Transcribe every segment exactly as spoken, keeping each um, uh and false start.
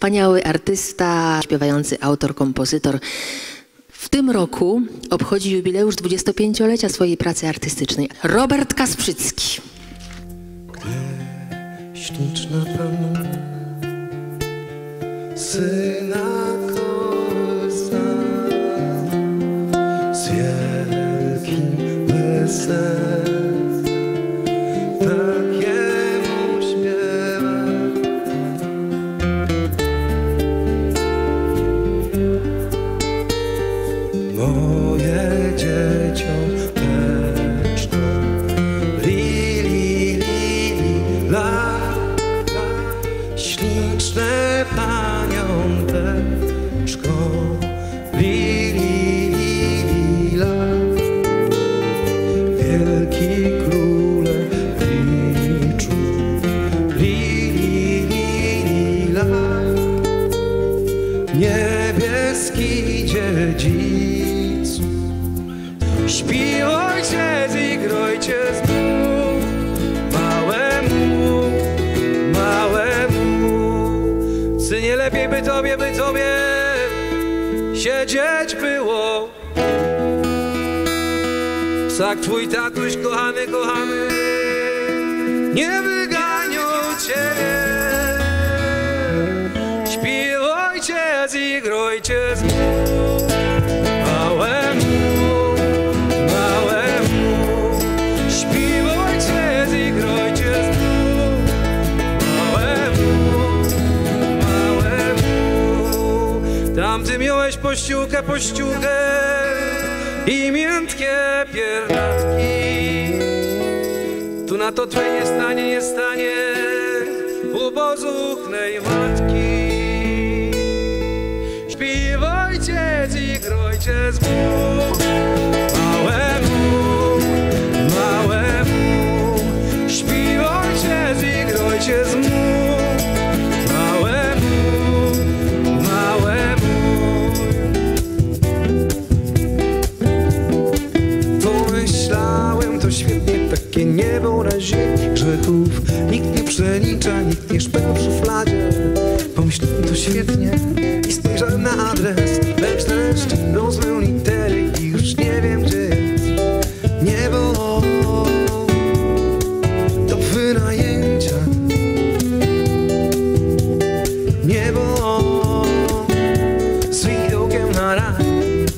Wspaniały artysta, śpiewający autor, kompozytor. W tym roku obchodzi jubileusz dwudziestopięciolecia swojej pracy artystycznej. Robert Kasprzycki. Gdy śliczna panna syna kołysa z wielkim weselem takiemu śpiewa, moje dzieciąteczko, li, li, li, li, la, śliczne paniąteczko, li, li, li, li, la, wielki królewiczu, li, li, li, li, la, niebieski dziedzicu, śpi ojciec i grojciec mu, małemu, małemu. Synie, lepiej by tobie, by tobie siedzieć było. Psak twój tatuś kochany, kochany, nie wyganią ciebie. Śpi ojciec i grojciec mu, małemu, małemu. Śpi ojciec i grojciec mu, małemu, małemu. Tam ty miałeś pościółkę, pościółkę i miętkie piernatki. Tu na to twej nie stanie, nie stanie u bozuchnej matki. Śpi ojciec i grojciec mu, małemu, małemu. Śpi ojciec i grojciec mu, małemu, małemu. Pomyślałem, to świetnie, takie niebo na ziemi. Grzechów nikt nie przelicza, nikt nie szpera w szufladzie. Pomyślałem, to świetnie i spojrzałem na adres, lecz deszcz rozmył litery i już nie wiem, gdzie jest niebo do wynajęcia. Niebo z widokiem na raj.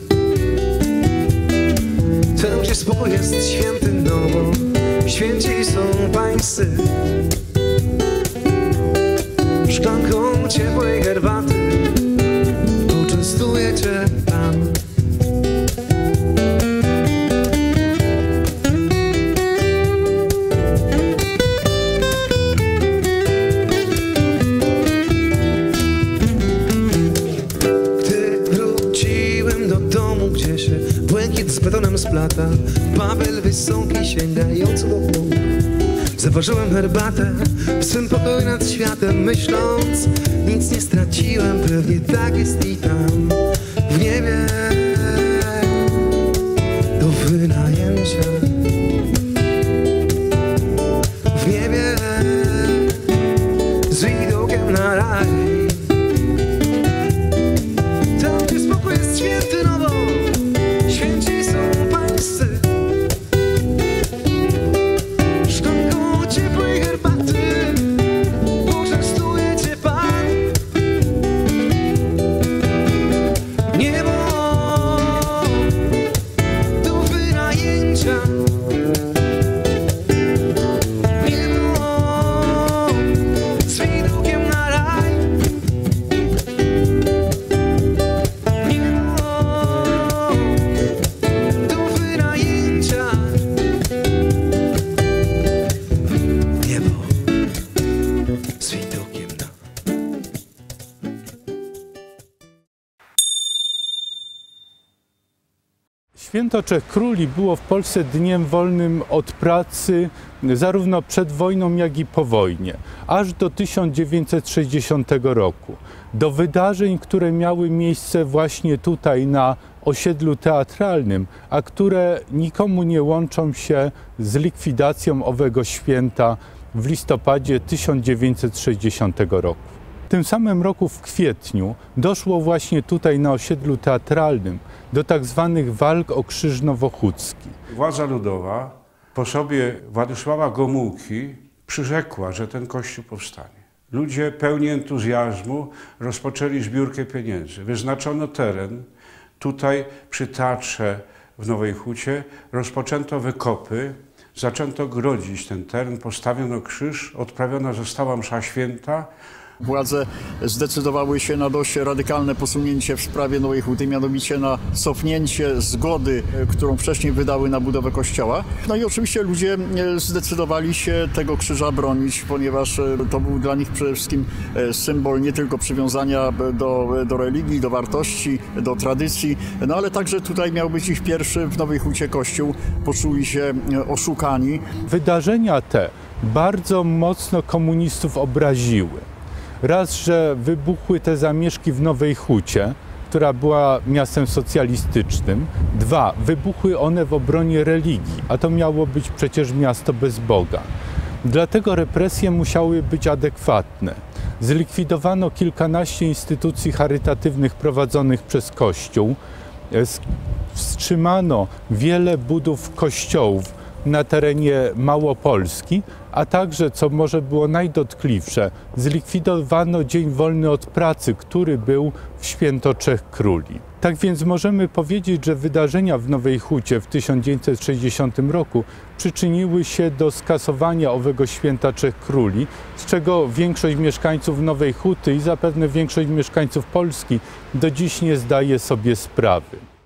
Tam, gdzie spokój jest święty, no bo święci są pańscy. Szklanką ciepłej herbaty poczęstuje cię Pan. Gdy wróciłem do domu, gdzie się błękit z betonem splata, Babel wysoki sięgający do chmur, zaparzyłem herbatę w swym pokoju nad światem, myśląc, nic nie straciłem, pewnie tak jest i tam w niebie do wynajęcia. W niebie z widokiem na raj. Tam, gdzie spokój jest święty, no bo święci są pańscy. Szklanką ciepłej herbaty poczęstuje cię Pan. Niebo do wynajęcia. Niebo z widokiem na raj. Niebo do wynajęcia. Niebo z widokiem na... Święto Trzech Króli było w Polsce dniem wolnym od pracy zarówno przed wojną, jak i po wojnie, aż do tysiąc dziewięćset sześćdziesiątego roku. Do wydarzeń, które miały miejsce właśnie tutaj na osiedlu teatralnym, a które nikomu nie łączą się z likwidacją owego święta w listopadzie tysiąc dziewięćset sześćdziesiątego roku. W tym samym roku w kwietniu doszło właśnie tutaj na osiedlu teatralnym do tak zwanych walk o Krzyż Nowochódzki. Władza ludowa po sobie Władysława Gomułki przyrzekła, że ten kościół powstanie. Ludzie pełni entuzjazmu rozpoczęli zbiórkę pieniędzy. Wyznaczono teren. Tutaj przy teatrze w Nowej Hucie rozpoczęto wykopy, zaczęto grodzić ten teren, postawiono krzyż, odprawiona została msza święta. Władze zdecydowały się na dość radykalne posunięcie w sprawie Nowej Huty, mianowicie na cofnięcie zgody, którą wcześniej wydały na budowę kościoła. No i oczywiście ludzie zdecydowali się tego krzyża bronić, ponieważ to był dla nich przede wszystkim symbol nie tylko przywiązania do, do religii, do wartości, do tradycji, no ale także tutaj miał być ich pierwszy w Nowej Hucie kościół. Poczuli się oszukani. Wydarzenia te bardzo mocno komunistów obraziły. Raz, że wybuchły te zamieszki w Nowej Hucie, która była miastem socjalistycznym. Dwa, wybuchły one w obronie religii, a to miało być przecież miasto bez Boga. Dlatego represje musiały być adekwatne. Zlikwidowano kilkanaście instytucji charytatywnych prowadzonych przez Kościół. Wstrzymano wiele budów kościołów na terenie Małopolski, a także, co może było najdotkliwsze, zlikwidowano dzień wolny od pracy, który był w święto Trzech Króli. Tak więc możemy powiedzieć, że wydarzenia w Nowej Hucie w tysiąc dziewięćset sześćdziesiątym roku przyczyniły się do skasowania owego święta Trzech Króli, z czego większość mieszkańców Nowej Huty i zapewne większość mieszkańców Polski do dziś nie zdaje sobie sprawy.